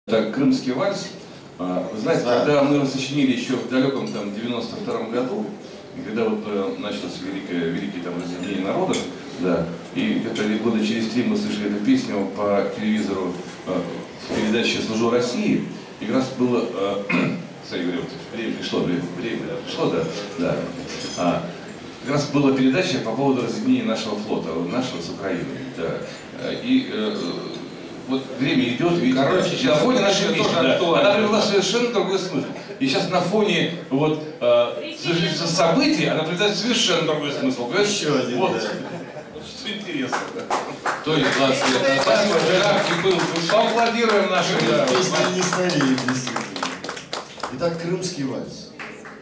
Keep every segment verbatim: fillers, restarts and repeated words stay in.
Так, крымский вальс. Вы знаете, да. Когда мы его сочинили еще в далеком там девяносто втором году, и когда вот началось великое, великие там разъединение народов, да, и где-то года через три мы слышали эту песню по телевизору в передаче «Служу России», и как раз было, кстати говоря, время пришло, время, время пришло, да, да. А, как раз была передача по поводу разъединения нашего флота, нашего с Украиной, да, и вот время идет, видите, короче, на фоне нашей песни, да, она привела совершенно другой смысл. И сейчас на фоне вот э, событий она приведет совершенно другой смысл. Еще один, вот, да. Что интересно. Да. То есть двадцать лет. Спасибо, жаркий был. Поаплодируем нашим. Да. Песня не стареет, действительно. Итак, крымский вальс.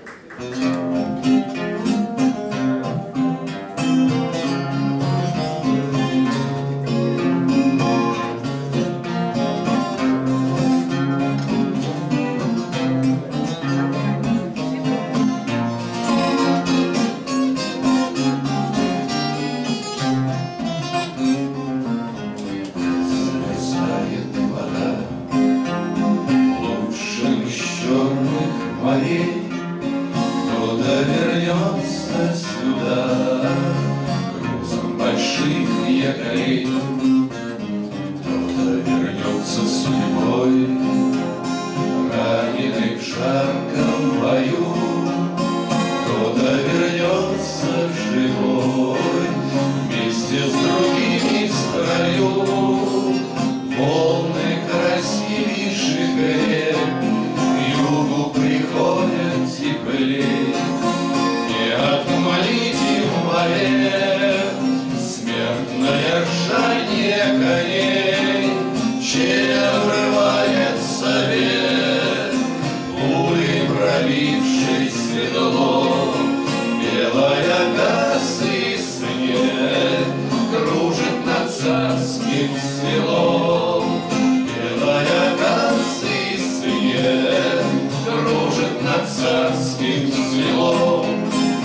Кто-то вернется сюда грузом больших якорей, кто-то вернется судьбой, раненый в жарком бою, кто-то вернется живой вместе с другими в строю. Волны красивейших рек югу приходят теплей, не отмолите в море смертное ржание коней, чем врывается век пулей пробивший седло. Белая газ и снег кружит над царским селом. Белая газ и снег кружит над царским селом.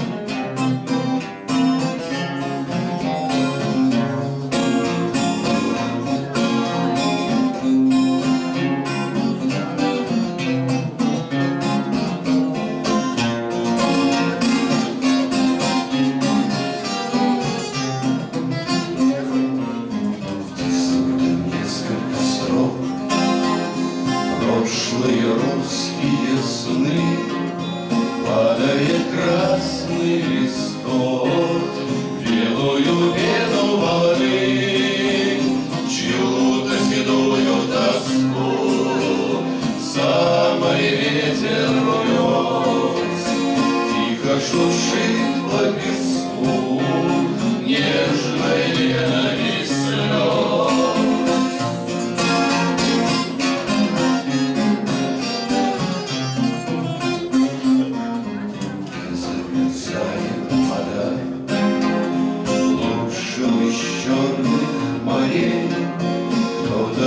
Прошлые русские сны, падает красный листок, белую пену волны, чью-то седую тоску самый ветер унес. Тихо шуршит по песку нежной ненависть слез. Кто-то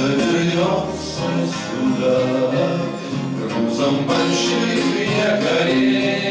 вернется сюда грузом больших якорей,